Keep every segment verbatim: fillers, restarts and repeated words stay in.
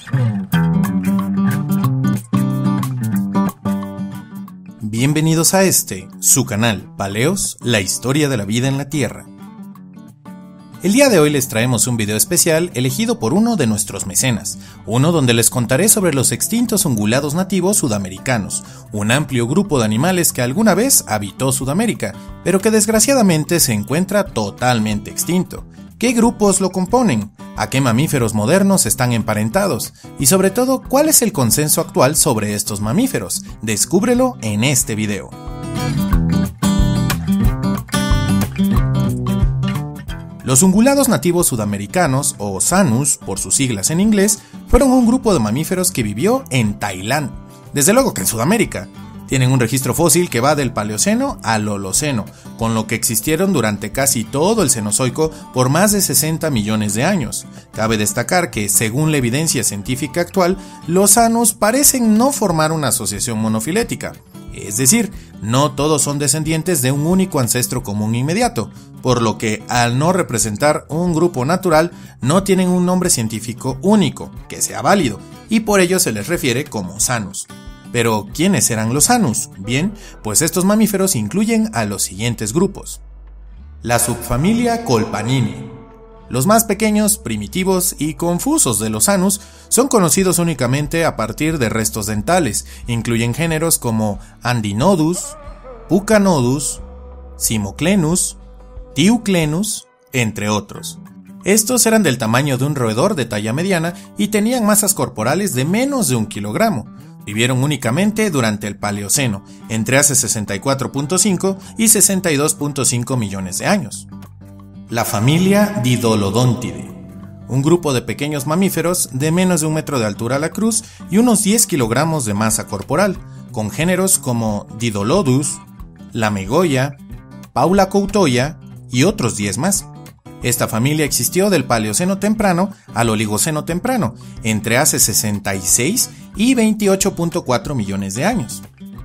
Bienvenidos a este, su canal, Paleos, la historia de la vida en la Tierra. El día de hoy les traemos un video especial elegido por uno de nuestros mecenas, uno donde les contaré sobre los extintos ungulados nativos sudamericanos, un amplio grupo de animales que alguna vez habitó Sudamérica, pero que desgraciadamente se encuentra totalmente extinto. ¿Qué grupos lo componen? ¿A qué mamíferos modernos están emparentados? Y sobre todo, ¿cuál es el consenso actual sobre estos mamíferos? Descúbrelo en este video. Los ungulados nativos sudamericanos, o Sanus por sus siglas en inglés, fueron un grupo de mamíferos que vivió en Tailandia, desde luego que en Sudamérica. Tienen un registro fósil que va del Paleoceno al Holoceno, con lo que existieron durante casi todo el Cenozoico por más de sesenta millones de años. Cabe destacar que, según la evidencia científica actual, los Sanus parecen no formar una asociación monofilética, es decir, no todos son descendientes de un único ancestro común inmediato, por lo que, al no representar un grupo natural, no tienen un nombre científico único, que sea válido, y por ello se les refiere como Sanus. Pero, ¿quiénes eran los Sanus? Bien, pues estos mamíferos incluyen a los siguientes grupos. La subfamilia Colpanini. Los más pequeños, primitivos y confusos de los Sanus son conocidos únicamente a partir de restos dentales. Incluyen géneros como Andinodus, Pucanodus, Simoclenus, Tiuclenus, entre otros. Estos eran del tamaño de un roedor de talla mediana y tenían masas corporales de menos de un kilogramo. Vivieron únicamente durante el Paleoceno, entre hace sesenta y cuatro punto cinco y sesenta y dos punto cinco millones de años. La familia Didolodontidae, un grupo de pequeños mamíferos de menos de un metro de altura a la cruz y unos diez kilogramos de masa corporal, con géneros como Didolodus, Lamegoya, Paulacoutoya y otros diez más. Esta familia existió del Paleoceno temprano al Oligoceno temprano, entre hace sesenta y seis y veintiocho punto cuatro millones de años.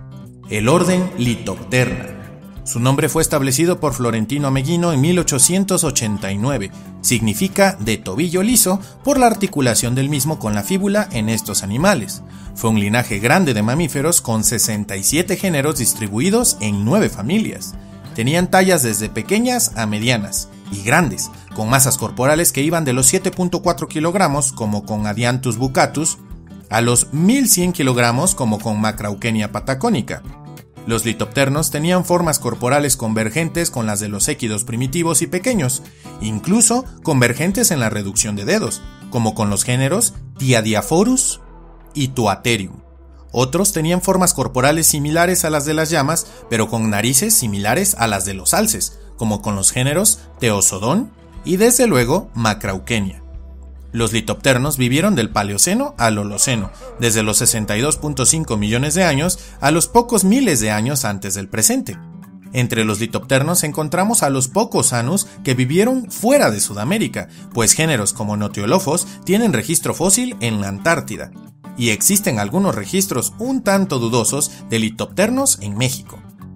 El orden Litopterna. Su nombre fue establecido por Florentino Ameghino en mil ochocientos ochenta y nueve. Significa de tobillo liso por la articulación del mismo con la fíbula en estos animales. Fue un linaje grande de mamíferos con sesenta y siete géneros distribuidos en nueve familias. Tenían tallas desde pequeñas a medianas y grandes, con masas corporales que iban de los siete punto cuatro kilogramos, como con Adianthus buccatus, a los mil cien kilogramos, como con Macrauchenia patagónica. Los litopternos tenían formas corporales convergentes con las de los equidos primitivos y pequeños, incluso convergentes en la reducción de dedos, como con los géneros Thiadiaphorus y Tuaterium. Otros tenían formas corporales similares a las de las llamas, pero con narices similares a las de los alces, como con los géneros Teosodon y desde luego Macrauchenia. Los litopternos vivieron del Paleoceno al Holoceno, desde los sesenta y dos punto cinco millones de años a los pocos miles de años antes del presente. Entre los litopternos encontramos a los pocos Sanus que vivieron fuera de Sudamérica, pues géneros como Notiolophos tienen registro fósil en la Antártida, y existen algunos registros un tanto dudosos de litopternos en México.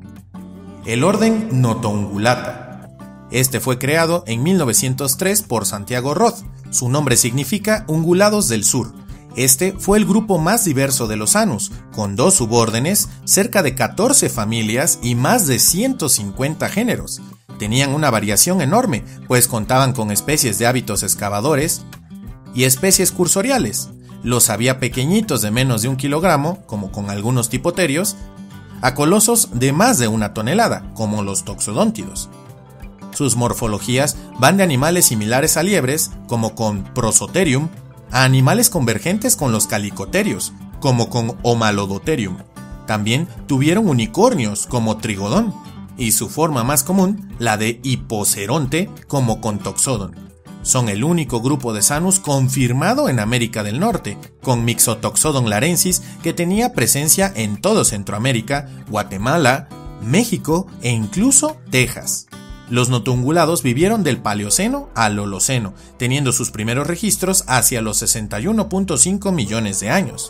El orden Notoungulata. Este fue creado en mil novecientos tres por Santiago Roth. Su nombre significa ungulados del sur. Este fue el grupo más diverso de los Sanus, con dos subórdenes, cerca de catorce familias y más de ciento cincuenta géneros. Tenían una variación enorme, pues contaban con especies de hábitos excavadores y especies cursoriales. Los había pequeñitos de menos de un kilogramo, como con algunos tipoterios, a colosos de más de una tonelada, como los toxodóntidos. Sus morfologías van de animales similares a liebres, como con Prosoterium, a animales convergentes con los calicoterios, como con Homalodotherium. También tuvieron unicornios, como Trigodon, y su forma más común, la de Hipoceronte, como con Toxodon. Son el único grupo de Sanus confirmado en América del Norte, con Mixotoxodon larensis que tenía presencia en todo Centroamérica, Guatemala, México e incluso Texas. Los notoungulados vivieron del Paleoceno al Holoceno, teniendo sus primeros registros hacia los sesenta y uno punto cinco millones de años.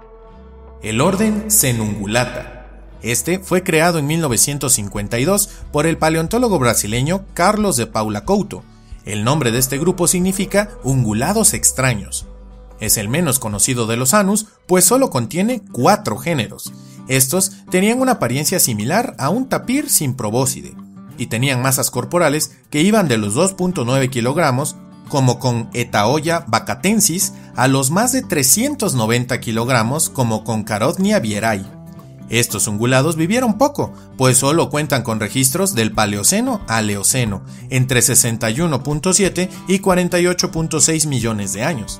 El orden Cenungulata. Este fue creado en mil novecientos cincuenta y dos por el paleontólogo brasileño Carlos de Paula Couto. El nombre de este grupo significa ungulados extraños. Es el menos conocido de los Anus, pues solo contiene cuatro géneros. Estos tenían una apariencia similar a un tapir sin probóscide, y tenían masas corporales que iban de los dos punto nueve kilogramos, como con Etaoya bacatensis, a los más de trescientos noventa kilogramos, como con Carothnia vierae. Estos ungulados vivieron poco, pues solo cuentan con registros del Paleoceno al Eoceno, entre sesenta y uno punto siete y cuarenta y ocho punto seis millones de años.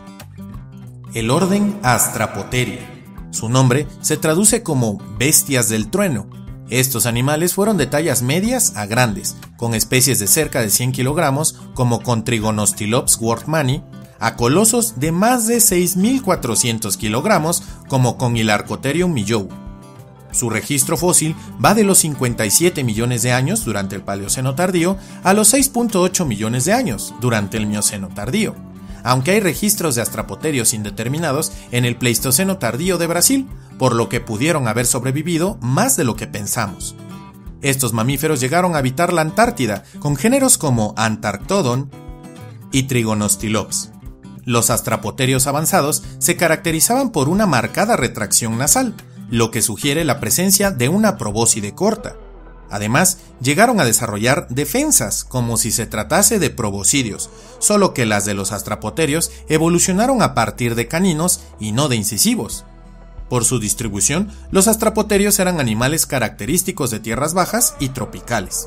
El orden Astrapoteria. Su nombre se traduce como bestias del trueno. Estos animales fueron de tallas medias a grandes, con especies de cerca de cien kilogramos, como con Trigonostylops wortmanni, a colosos de más de seis mil cuatrocientos kilogramos, como con Hylarcotherium millou. Su registro fósil va de los cincuenta y siete millones de años durante el Paleoceno tardío a los seis punto ocho millones de años durante el Mioceno tardío, aunque hay registros de astrapoterios indeterminados en el Pleistoceno tardío de Brasil, por lo que pudieron haber sobrevivido más de lo que pensamos. Estos mamíferos llegaron a habitar la Antártida, con géneros como Antarctodon y Trigonostylops. Los astrapoterios avanzados se caracterizaban por una marcada retracción nasal, lo que sugiere la presencia de una probóscide corta. Además, llegaron a desarrollar defensas, como si se tratase de proboscidios, solo que las de los astrapoterios evolucionaron a partir de caninos y no de incisivos. Por su distribución, los astrapoterios eran animales característicos de tierras bajas y tropicales.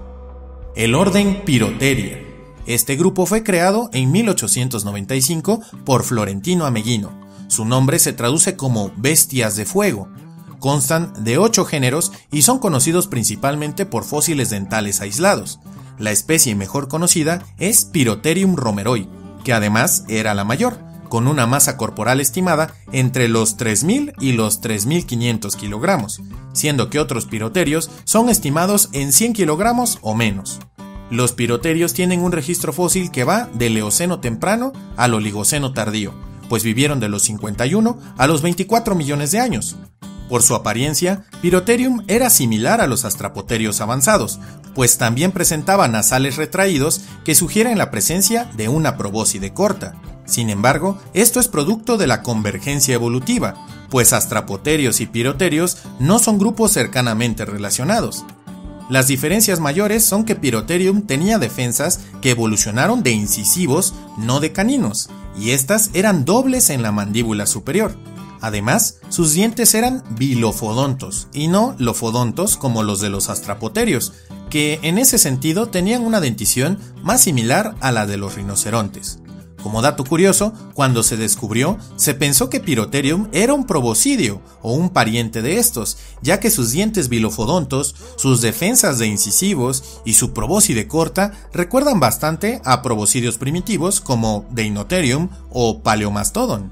El orden Piroteria. Este grupo fue creado en mil ochocientos noventa y cinco por Florentino Ameghino. Su nombre se traduce como bestias de fuego. Constan de ocho géneros y son conocidos principalmente por fósiles dentales aislados. La especie mejor conocida es Pirotherium romeroi, que además era la mayor, con una masa corporal estimada entre los tres mil y los tres mil quinientos kilogramos, siendo que otros piroterios son estimados en cien kilogramos o menos. Los piroterios tienen un registro fósil que va del Eoceno temprano al Oligoceno tardío, pues vivieron de los cincuenta y uno a los veinticuatro millones de años. Por su apariencia, Pirotherium era similar a los astrapoterios avanzados, pues también presentaba nasales retraídos que sugieren la presencia de una probóscide corta. Sin embargo, esto es producto de la convergencia evolutiva, pues astrapoterios y piroterios no son grupos cercanamente relacionados. Las diferencias mayores son que Pirotherium tenía defensas que evolucionaron de incisivos, no de caninos, y estas eran dobles en la mandíbula superior. Además, sus dientes eran bilofodontos y no lofodontos como los de los astrapoterios, que en ese sentido tenían una dentición más similar a la de los rinocerontes. Como dato curioso, cuando se descubrió, se pensó que Pirotherium era un proboscidio o un pariente de estos, ya que sus dientes bilofodontos, sus defensas de incisivos y su probóscide corta recuerdan bastante a proboscidios primitivos como Deinotherium o Paleomastodon.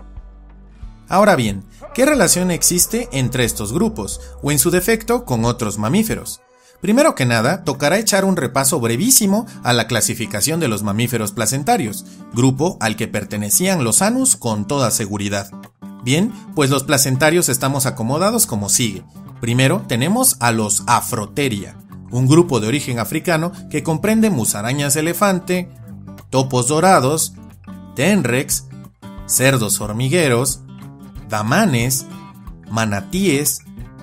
Ahora bien, ¿qué relación existe entre estos grupos, o en su defecto con otros mamíferos? Primero que nada, tocará echar un repaso brevísimo a la clasificación de los mamíferos placentarios, grupo al que pertenecían los Anus con toda seguridad. Bien, pues los placentarios estamos acomodados como sigue. Primero tenemos a los Afrotheria, un grupo de origen africano que comprende musarañas elefante, topos dorados, tenrecs, cerdos hormigueros, damanes, manatíes,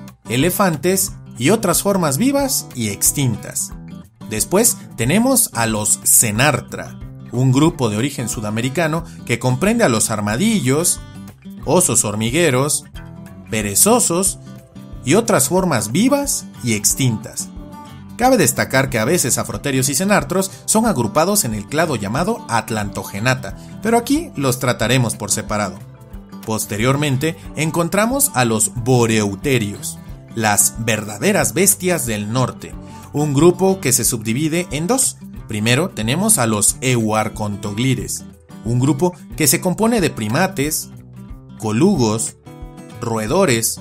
elefantes y otras formas vivas y extintas. Después tenemos a los Cenarthra, un grupo de origen sudamericano que comprende a los armadillos, osos hormigueros, perezosos y otras formas vivas y extintas. Cabe destacar que a veces afroterios y cenartros son agrupados en el clado llamado Atlantogenata, pero aquí los trataremos por separado. Posteriormente encontramos a los Boreuterios, las verdaderas bestias del norte, un grupo que se subdivide en dos. Primero tenemos a los Euarchontoglires, un grupo que se compone de primates, colugos, roedores,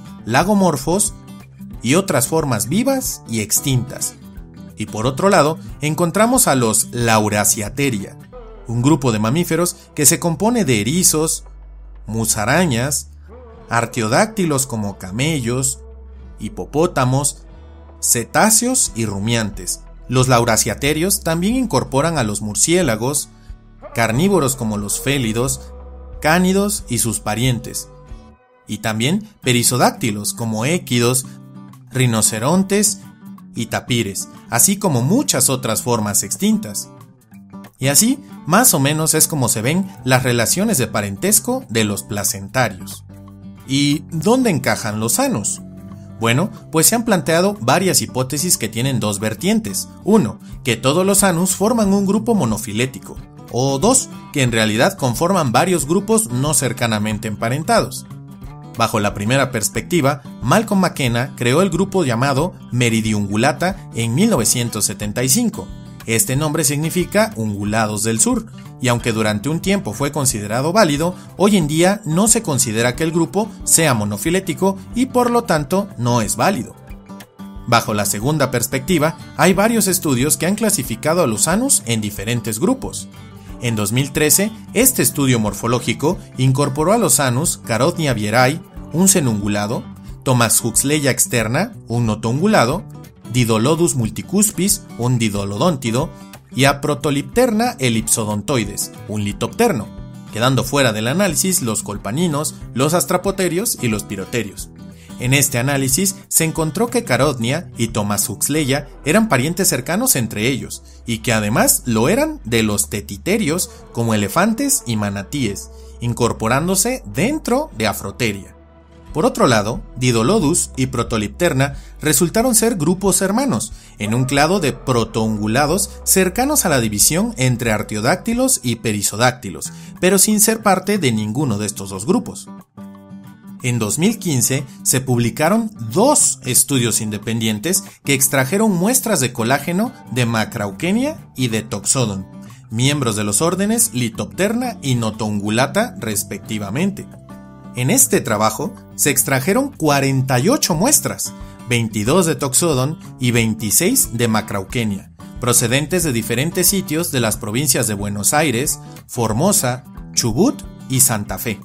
lagomorfos y otras formas vivas y extintas. Y por otro lado encontramos a los Lauraciatheria, un grupo de mamíferos que se compone de erizos, musarañas, artiodáctilos como camellos, hipopótamos, cetáceos y rumiantes. Los lauraciatherios también incorporan a los murciélagos, carnívoros como los félidos, cánidos y sus parientes, y también perisodáctilos como équidos, rinocerontes y tapires, así como muchas otras formas extintas. Y así, más o menos es como se ven las relaciones de parentesco de los placentarios. ¿Y dónde encajan los Sanus? Bueno, pues se han planteado varias hipótesis que tienen dos vertientes. Uno, que todos los Sanus forman un grupo monofilético. O dos, que en realidad conforman varios grupos no cercanamente emparentados. Bajo la primera perspectiva, Malcolm McKenna creó el grupo llamado Meridiungulata en mil novecientos setenta y cinco. Este nombre significa ungulados del sur, y aunque durante un tiempo fue considerado válido, hoy en día no se considera que el grupo sea monofilético y por lo tanto no es válido. Bajo la segunda perspectiva, hay varios estudios que han clasificado a los Sanus en diferentes grupos. En dos mil trece, este estudio morfológico incorporó a los Sanus Carothnia vierae, un cenungulado, Thomashuxleya externa, un notoungulado, Didolodus multicuspis, un didolodóntido, y a Protolipterna ellipsodontoides, un litopterno, quedando fuera del análisis los colpaninos, los astrapoterios y los piroterios. En este análisis se encontró que Carothnia y Thomashuxleya eran parientes cercanos entre ellos, y que además lo eran de los tetiterios como elefantes y manatíes, incorporándose dentro de Afroteria. Por otro lado, Didolodus y Protolipterna resultaron ser grupos hermanos, en un clado de protoungulados cercanos a la división entre artiodáctilos y perisodáctilos, pero sin ser parte de ninguno de estos dos grupos. En dos mil quince se publicaron dos estudios independientes que extrajeron muestras de colágeno de Macrauchenia y de Toxodon, miembros de los órdenes Litopterna y Notoungulata respectivamente. En este trabajo se extrajeron cuarenta y ocho muestras, veintidós de Toxodon y veintiséis de Macrauchenia, procedentes de diferentes sitios de las provincias de Buenos Aires, Formosa, Chubut y Santa Fe.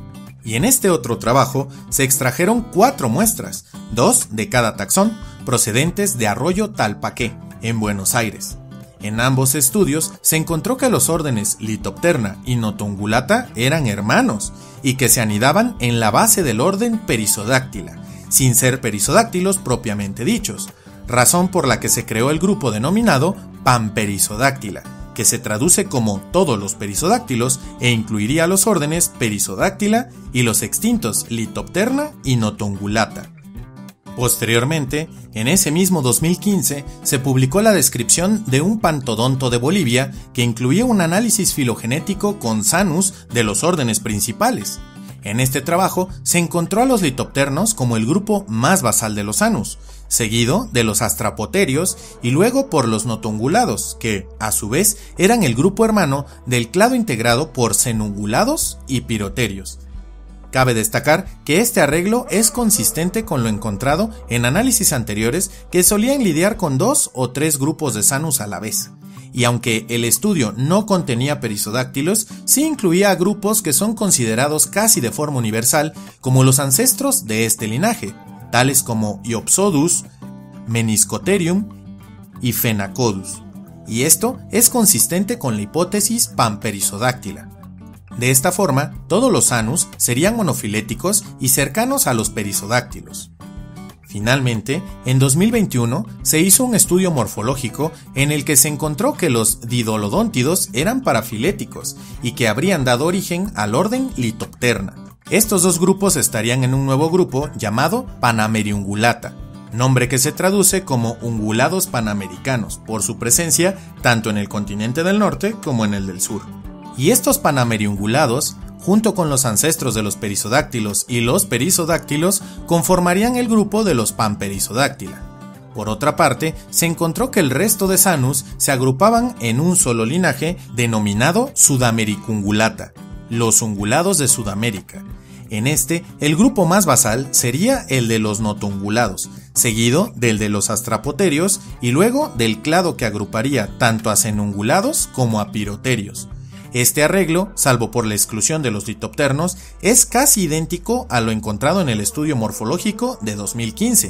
Y en este otro trabajo se extrajeron cuatro muestras, dos de cada taxón, procedentes de Arroyo Talpaqué, en Buenos Aires. En ambos estudios se encontró que los órdenes Litopterna y Notoungulata eran hermanos y que se anidaban en la base del orden Perisodáctila, sin ser perisodáctilos propiamente dichos, razón por la que se creó el grupo denominado Panperisodáctila, que se traduce como todos los perisodáctilos e incluiría los órdenes Perisodáctila y los extintos Litopterna y Notoungulata. Posteriormente, en ese mismo dos mil quince, se publicó la descripción de un pantodonto de Bolivia que incluía un análisis filogenético con Sanus de los órdenes principales. En este trabajo se encontró a los litopternos como el grupo más basal de los Sanus, seguido de los astrapoterios y luego por los notoungulados, que, a su vez, eran el grupo hermano del clado integrado por cenungulados y piroterios. Cabe destacar que este arreglo es consistente con lo encontrado en análisis anteriores que solían lidiar con dos o tres grupos de Sanus a la vez. Y aunque el estudio no contenía perisodáctilos, sí incluía a grupos que son considerados casi de forma universal como los ancestros de este linaje, tales como Iopsodus, Meniscotherium y Phenacodus. Y esto es consistente con la hipótesis panperisodáctila. De esta forma, todos los Sanus serían monofiléticos y cercanos a los perisodáctilos. Finalmente, en dos mil veintiuno se hizo un estudio morfológico en el que se encontró que los didolodóntidos eran parafiléticos y que habrían dado origen al orden Litopterna. Estos dos grupos estarían en un nuevo grupo llamado Panameriungulata, nombre que se traduce como ungulados panamericanos por su presencia tanto en el continente del norte como en el del sur. Y estos panameriungulados, junto con los ancestros de los perisodáctilos y los perisodáctilos, conformarían el grupo de los Panperisodáctila. Por otra parte, se encontró que el resto de Sanus se agrupaban en un solo linaje denominado Sudamericungulata, los ungulados de Sudamérica. En este, el grupo más basal sería el de los notoungulados, seguido del de los astrapoterios y luego del clado que agruparía tanto a cenungulados como a piroterios. Este arreglo, salvo por la exclusión de los litopternos, es casi idéntico a lo encontrado en el estudio morfológico de dos mil quince.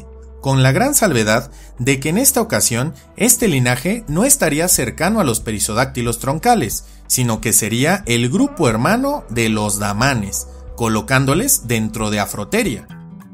con la gran salvedad de que en esta ocasión este linaje no estaría cercano a los perisodáctilos troncales, sino que sería el grupo hermano de los damanes, colocándoles dentro de Afrotheria.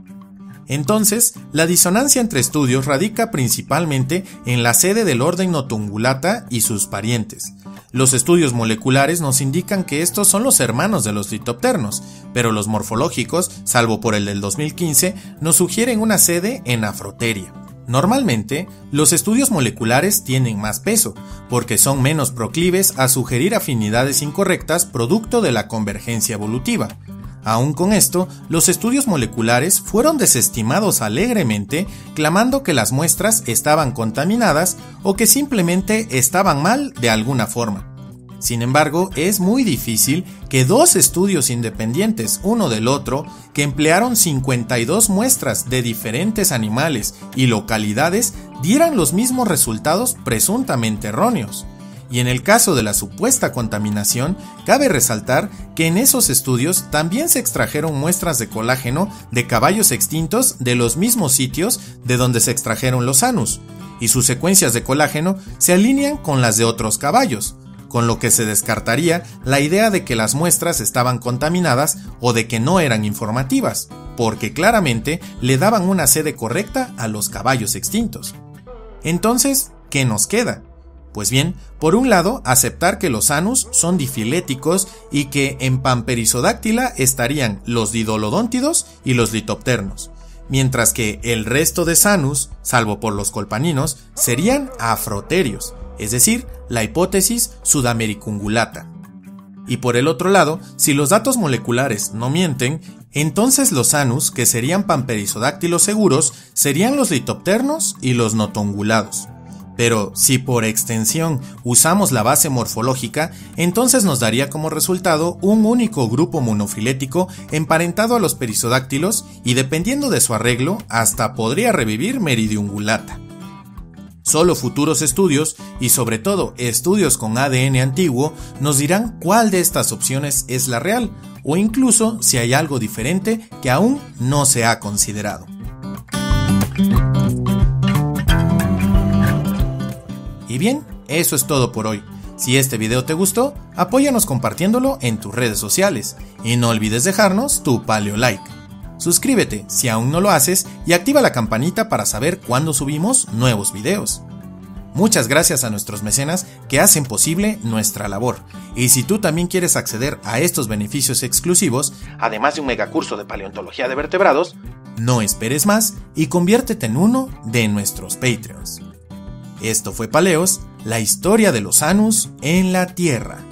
Entonces, la disonancia entre estudios radica principalmente en la sede del orden Notungulata y sus parientes. Los estudios moleculares nos indican que estos son los hermanos de los litopternos, pero los morfológicos, salvo por el del dos mil quince, nos sugieren una sede en Afrotheria. Normalmente, los estudios moleculares tienen más peso, porque son menos proclives a sugerir afinidades incorrectas producto de la convergencia evolutiva. Aún con esto, los estudios moleculares fueron desestimados alegremente, clamando que las muestras estaban contaminadas o que simplemente estaban mal de alguna forma. Sin embargo, es muy difícil que dos estudios independientes uno del otro, que emplearon cincuenta y dos muestras de diferentes animales y localidades, dieran los mismos resultados presuntamente erróneos. Y en el caso de la supuesta contaminación, cabe resaltar que en esos estudios también se extrajeron muestras de colágeno de caballos extintos de los mismos sitios de donde se extrajeron los Sanus, y sus secuencias de colágeno se alinean con las de otros caballos, con lo que se descartaría la idea de que las muestras estaban contaminadas o de que no eran informativas, porque claramente le daban una sede correcta a los caballos extintos. Entonces, ¿qué nos queda? Pues bien, por un lado, aceptar que los Sanus son difiléticos y que en Pamperisodáctila estarían los didolodóntidos y los litopternos, mientras que el resto de Sanus, salvo por los colpaninos, serían afrotherios, es decir, la hipótesis sudamericungulata. Y por el otro lado, si los datos moleculares no mienten, entonces los Sanus, que serían Pamperisodáctilos seguros, serían los litopternos y los notongulados. Pero si por extensión usamos la base morfológica, entonces nos daría como resultado un único grupo monofilético emparentado a los perisodáctilos y dependiendo de su arreglo, hasta podría revivir Meridiungulata. Solo futuros estudios, y sobre todo estudios con A D N antiguo, nos dirán cuál de estas opciones es la real, o incluso si hay algo diferente que aún no se ha considerado. Y bien, eso es todo por hoy. Si este video te gustó, apóyanos compartiéndolo en tus redes sociales y no olvides dejarnos tu paleo like. Suscríbete si aún no lo haces y activa la campanita para saber cuándo subimos nuevos videos. Muchas gracias a nuestros mecenas que hacen posible nuestra labor. Y si tú también quieres acceder a estos beneficios exclusivos, además de un megacurso de paleontología de vertebrados, no esperes más y conviértete en uno de nuestros Patreons. Esto fue Paleos, la historia de los Sanus en la Tierra.